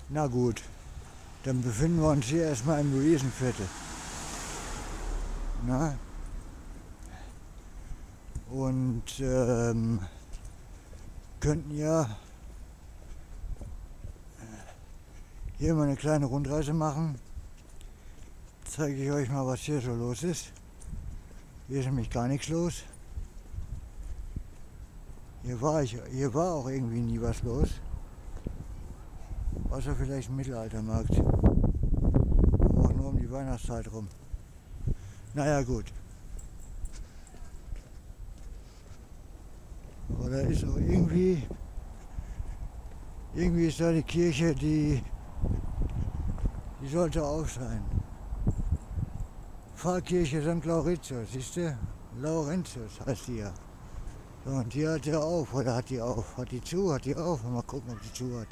Na gut, dann befinden wir uns hier erstmal im Luisenviertel. Na? Und könnten ja hier mal eine kleine Rundreise machen. Zeige ich euch mal, was hier so los ist. Hier ist nämlich gar nichts los. Hier war auch irgendwie nie was los. Außer vielleicht ein Mittelaltermarkt. Aber auch nur um die Weihnachtszeit rum. Naja gut. Aber da ist auch irgendwie ist da die Kirche, die sollte auf sein. Pfarrkirche St. Laurentius, siehst du? Laurentius heißt die ja. So, und die hat ja auf, oder hat die auf? Hat die zu, hat die auf? Mal gucken, ob die zu hat.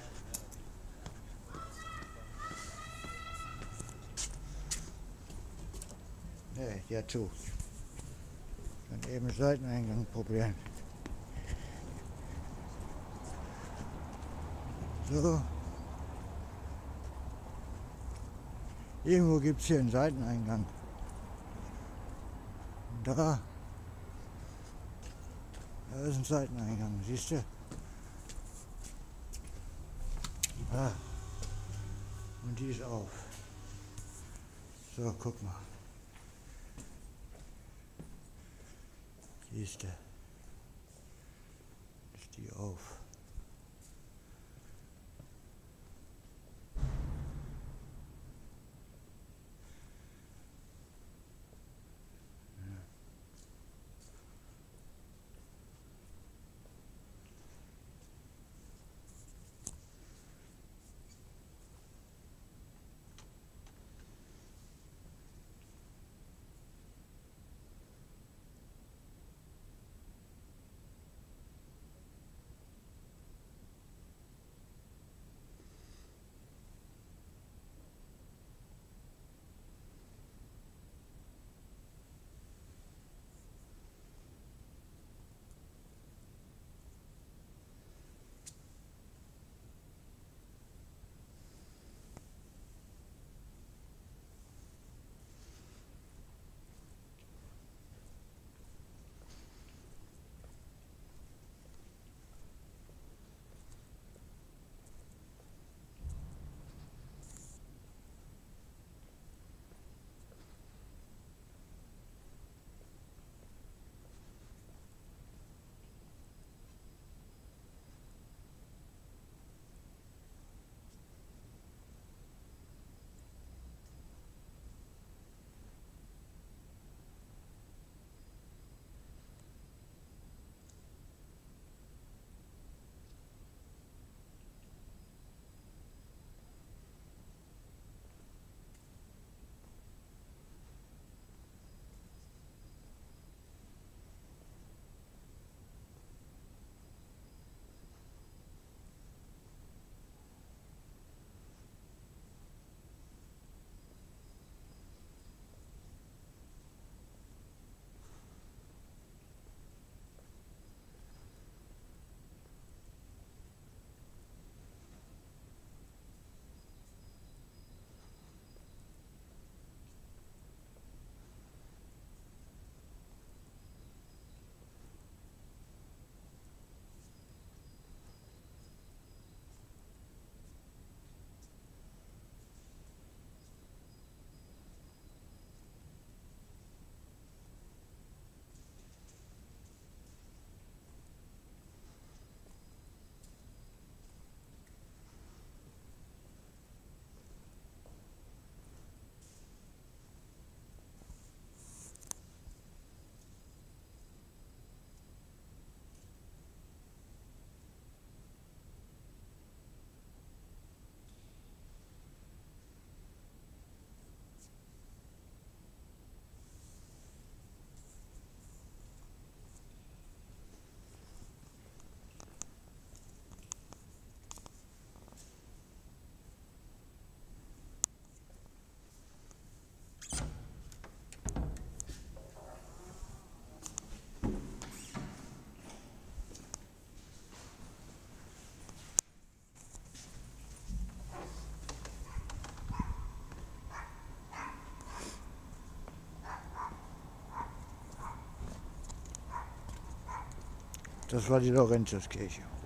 Nee, die hat zu. Dann eben Seiteneingang probieren. So. Irgendwo gibt es hier einen Seiteneingang. Und da ist ein Seiteneingang, siehst du? Ah, und die ist auf. So, guck mal. Siehst du? Ist die auf. Das war die Lorenzuskirche.